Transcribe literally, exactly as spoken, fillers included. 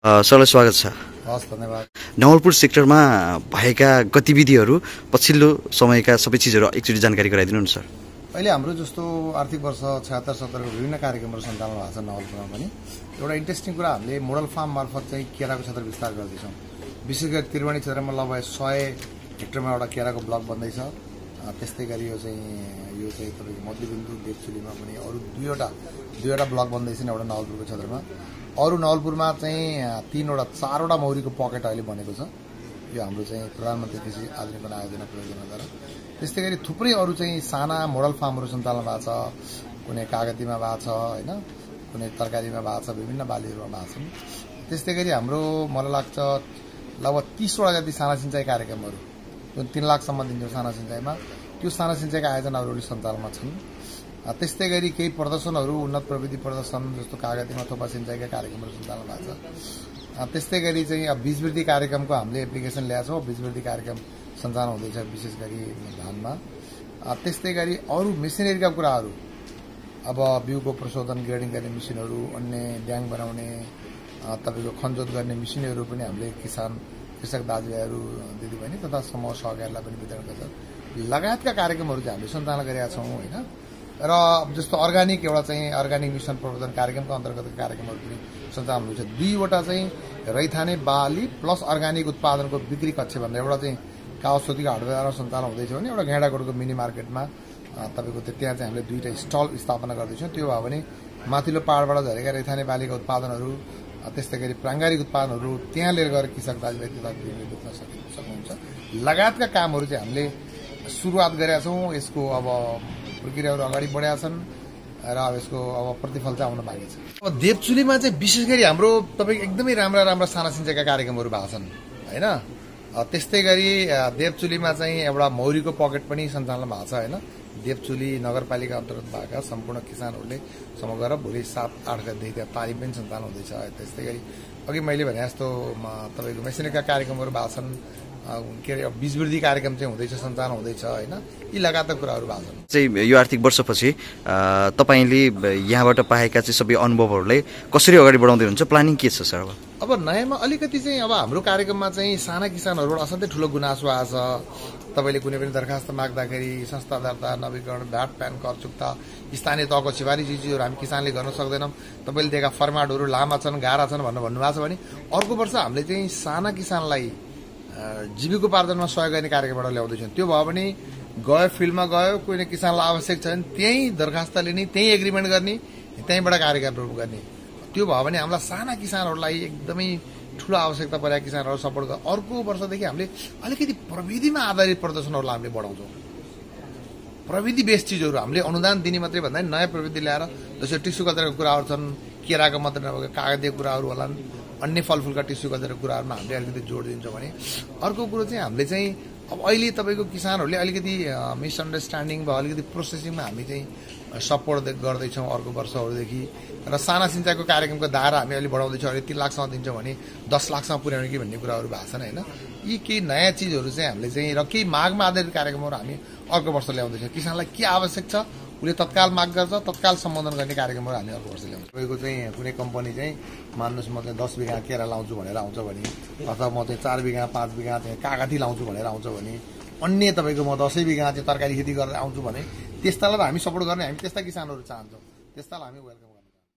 सरलाई स्वागत छ। हस्, धन्यवाद। नवलपुर सेक्टरमा भएका गतिविधिहरू पछिल्लो समयका सबै चिजहरू एकचोटि जानकारी गराइदिनु न सर। अहिले हाम्रो जस्तो आर्थिक वर्ष छयहत्तर सत्तरको विभिन्न कार्यक्रमहरू सञ्चालन भएको छ नवलपुरमा पनि। एउटा इन्ट्रेस्टिङ कुरा, हामीले मोडल फार्म मार्फत चाहिँ केराको क्षेत्र विस्तार गर्दैछौँ। विशेष गरी त्रिवेणी क्षेत्रमा लगभग सय हेक्टरमा एउटा केराको ब्लक बन्दैछ। त्यस्तै गरी यो चाहिँ यो चाहिँ तपाईँको मध्यबिन्दु देवचुलीमा पनि अरू दुईवटा दुईवटा ब्लक बन्दैछन् एउटा नवलपुरको क्षेत्रमा। अरू नवलपुरमा चाहिँ तीनवटा चारवटा मौरीको पकेट अहिले बनेको छ। यो हाम्रो चाहिँ प्रधानमन्त्री कृषि आधुनिकीकरण आयोजना परियोजनाद्वारा। त्यस्तै गरी थुप्रै अरू चाहिँ साना मोडल फार्महरू सञ्चालन भएको छ। कुनै कागतीमा भएको छ होइन, कुनै तरकारीमा भएको छ, विभिन्न बालीहरूमा भएको छन्। त्यस्तै गरी हाम्रो मलाई लाग्छ लगभग तीसवटा जति साना सिँचाइ कार्यक्रमहरू जुन तीन लाखसम्म दिन्छ साना सिँचाइमा, त्यो साना सिँचाइका आयोजनाहरू सञ्चालनमा छन्। त्यस्तै गरी केही प्रदर्शनहरू, उन्नत प्रविधि प्रदर्शन जस्तो कागतीमा थोपा सिँचाइका कार्यक्रमहरू सञ्चालन भएको छ। त्यस्तै गरी चाहिँ अब बीज वृद्धि कार्यक्रमको हामीले एप्लिकेसन ल्याएको छौँ। बीज वृद्धि कार्यक्रम सञ्चालन हुँदैछ विशेष गरी धानमा। त्यस्तै गरी अरू मेसिनरीका कुराहरू, अब बिउको प्रशोधन ग्रेडिङ गर्ने मेसिनहरू, अन्य ड्याङ बनाउने, तपाईँको खनजोत गर्ने मेसिनहरू पनि हामीले किसान कृषक दाजुभाइहरू दिदीबहिनी तथा समूह सहकारीलाई पनि वितरण गर्छ। लगायतका कार्यक्रमहरू चाहिँ हामीले सञ्चालन गरेका छौँ होइन। र जस्तो अर्ग्यानिक एउटा चाहिँ अर्ग्यानिक मिसन प्रवर्धन कार्यक्रमको अन्तर्गतका कार्यक्रमहरू पनि सञ्चालन हुँदैछ। दुईवटा चाहिँ रैथाने बाली प्लस अर्ग्यानिक उत्पादनको बिक्री कक्ष भनेर एउटा चाहिँ काउसोतीको हाटबजारमा सञ्चालन हुँदैछ भने एउटा गेडाकोटको मिनी मार्केटमा तपाईँको त्यहाँ चाहिँ हामीले दुईवटा स्टल स्थापना गर्दैछौँ। त्यो भयो भने माथिल्लो पाहाडबाट झरेका रैथाने बालीका उत्पादनहरू, त्यस्तै गरी प्राङ्गारिक उत्पादनहरू त्यहाँ लिएर गएर कृषक दाजुभाइ तथा बेच्न सक्नुहुन्छ। लगायतका कामहरू चाहिँ हामीले सुरुवात गरेका छौँ। यसको अब प्रक्रियाहरू अगाडि बढेका छन् र अब यसको अब प्रतिफल चाहिँ आउन बाँकी छ। अब देवचुलीमा चाहिँ विशेष गरी हाम्रो तपाईँको एकदमै राम्रा राम्रा साना सिँचाइका कार्यक्रमहरू भएको छन् होइन। त्यस्तै गरी देवचुलीमा चाहिँ एउटा मौरीको पकेट पनि सञ्चालन भएको छ होइन। देवचुली नगरपालिका अन्तर्गत भएका सम्पूर्ण किसानहरूले सम्म गएर भोलि सात आठ गतेदेखि त्यहाँ तालिम पनि सञ्चालन हुँदैछ। त्यस्तै गरी अघि मैले भने जस्तो तपाईँको मेसिनरीका कार्यक्रमहरू भएको छन्। के अरे बीज वृद्धि कार्यक्रम चाहिँ हुँदैछ, सञ्चालन हुँदैछ होइन। यी लगातार कुराहरू भएको छन्। चाहिँ यो आर्थिक वर्षपछि तपाईँले यहाँबाट पाएका चाहिँ सबै अनुभवहरूलाई कसरी अगाडि बढाउँदै हुनुहुन्छ, प्लानिङ के छ सर? अब नयाँमा अलिकति चाहिँ अब हाम्रो कार्यक्रममा चाहिँ साना किसानहरूबाट असाध्यै ठुलो गुनासो आएको छ। तपाईँले कुनै पनि दरखास्त माग्दाखेरि संस्था दर्ता, नवीकरण, भ्याट, प्यान, कर चुक्ता, स्थानीय तहको सिफारिस चिजहरू हामी किसानले गर्न सक्दैनौँ। तपाईँले दिएका फर्माटहरू लामा छन्, गाह्रा छन् भनेर भन्नुभएको छ भने अर्को वर्ष हामीले चाहिँ साना किसानलाई जीविकोपार्जनमा सहयोग गर्ने कार्यक्रमबाट ल्याउँदैछौँ। त्यो भयो भने गयो फिल्डमा गयो, कुनै किसानलाई आवश्यक छ भने त्यहीँ दरखास्त लिने, त्यहीँ एग्रिमेन्ट गर्ने, त्यहीँबाट कार्यक्रमहरू गर्ने। त्यो भयो भने हामीलाई साना किसानहरूलाई एकदमै ठुलो आवश्यकता परेका किसानहरू सपोर्ट गर्छ। अर्को वर्षदेखि हामीले अलिकति प्रविधिमा आधारित प्रदर्शनहरूलाई हामीले बढाउँछौँ। प्रविधि बेस्ड चिजहरू हामीले अनुदान दिने मात्रै भन्दा नयाँ प्रविधि ल्याएर, जस्तो टिस्यु कल्चरका कुराहरू छन्, केराको मात्रै नभएको कागतीय कुराहरू होलान्, अन्य फलफुलका टिस्यु कल्चरका कुराहरूमा हामीले अलिकति जोड दिन्छौँ भने। अर्को कुरो चाहिँ हामीले चाहिँ अब अहिले तपाईँको किसानहरूले अलिकति मिसअन्डरस्ट्यान्डिङ भयो, अलिकति प्रोसेसिङमा हामी चाहिँ सपोर्ट गर्दैछौँ अर्को वर्षहरूदेखि। र साना सिँचाइको कार्यक्रमको दायरा हामी अहिले बढाउँदैछौँ। अहिले तीन लाखसम्म दिन्छौँ भने दस लाखसम्म पुर्याउने कि भन्ने कुराहरू भएको छन् होइन। यी केही नयाँ चिजहरू चाहिँ हामीले चाहिँ र केही मागमा आधारित कार्यक्रमहरू हामी अर्को वर्ष ल्याउँदैछौँ। किसानलाई के आवश्यक छ उसले तत्काल माग गर्छ, तत्काल सम्बोधन गर्ने कार्यक्रमहरू हामी अर्को वर्ष ल्याउँछौँ। तपाईँको चाहिँ कुनै कम्पनी चाहिँ मान्नुहोस् म चाहिँ दस बिघा केरा लाउँछु भनेर आउँछ भने, अथवा म चाहिँ चार बिघा पाँच बिघा चाहिँ कागती लाउँछु भनेर आउँछ भने, अन्य तपाईँको म दसैँ बिघा चाहिँ तरकारी खेती गरेर आउँछु भने त्यस्तालाई त हामी सपोर्ट गर्ने। हामी त्यस्ता किसानहरू चाहन्छौँ, त्यस्तालाई हामी वेलकम गर्छौँ।